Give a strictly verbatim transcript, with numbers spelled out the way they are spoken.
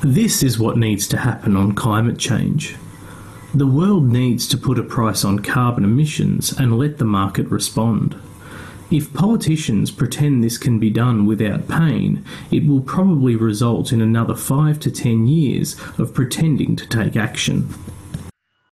This is what needs to happen on climate change. The world needs to put a price on carbon emissions and let the market respond. If politicians pretend this can be done without pain, it will probably result in another five to ten years of pretending to take action.